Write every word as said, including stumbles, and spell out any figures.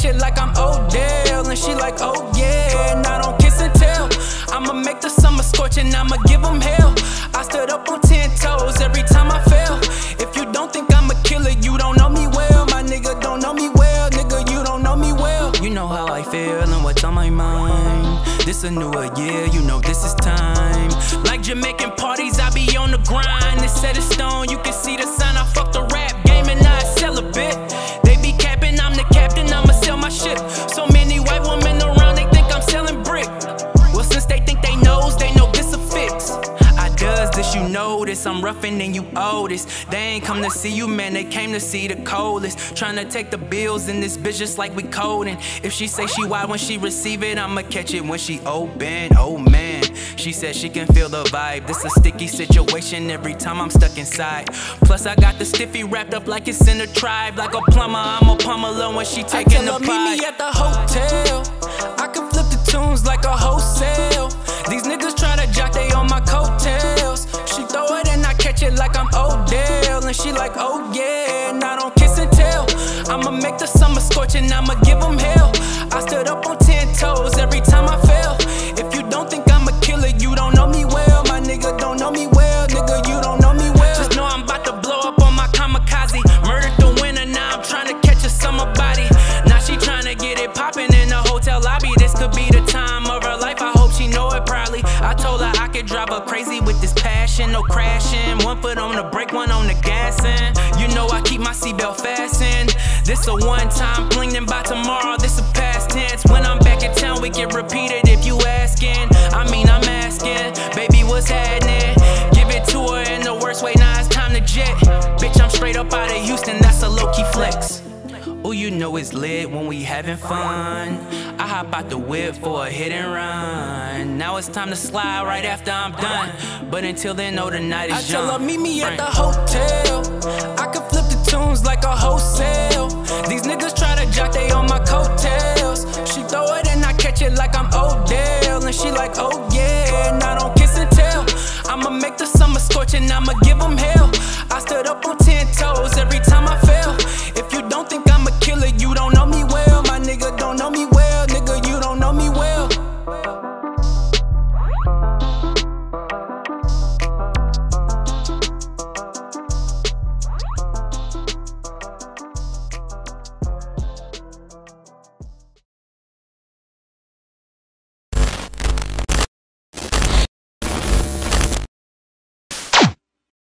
it like I'm Odell. And she like, oh yeah, and I don't kiss and tell. I'ma make the summer scorch and I'ma give them hell. I stood up on ten toes every time I fell. If you don't think I'm a killer, you don't know me well. My nigga don't know me well, nigga, you don't know me well. You know how I feel and what's on my mind. This a newer year, you know this is time. Like Jamaican parties, I be on the grind. It's set in stone, you can see the sign. I fuck the rap game and I sell a bit. They be capping, I'm the captain, I'ma sell my ship. So many white women around, they think I'm selling brick. Well, since they think they knows, they know this a fix. I does this, you know this, I'm roughing and you owe this. They ain't come to see you, man, they came to see the coldest. Tryna take the bills in this bitch just like we coding. If she say she wild when she receive it, I'ma catch it when she open, oh man. She said she can feel the vibe, this a sticky situation every time I'm stuck inside. Plus I got the stiffy wrapped up like it's in a tribe. Like a plumber, I'm a pummeler when she taking the pie. Meet me at the hotel, I can flip the tunes like a wholesale. These niggas try to jock, they on my coattails. She throw it and I catch it like I'm Odell. And she like, oh yeah, and I don't kiss and tell. I'ma make the summer scorch and I'ma give them hell. I stood up on ten toes every time I fell. If you don't think I'm a killer, you don't know me well. My nigga don't know me well, nigga, you don't know me well. Just know I'm about to blow up on my kamikaze. Murdered the winner, now I'm trying to catch a summer body. Now she trying to get it poppin' in the hotel lobby. This could be the time of her life, I hope she know it proudly. I told her I could drive her crazy with this passion, no crashing. One foot on the brake, one on the gas, and you know I keep my seatbelt fastened. This a one-time fling, then by tomorrow this a past tense. When I'm back in town, we get repeated if you asking. I mean, I'm asking, baby, what's happening? Give it to her in the worst way, now it's time to jet. Bitch, I'm straight up out of Houston, that's a low-key flex. Ooh, you know it's lit when we having fun. I hop out the whip for a hit and run. Now it's time to slide right after I'm done. But until then, know the night is young. I tell her, meet me at the hotel. I can flip the tunes like a wholesale. These niggas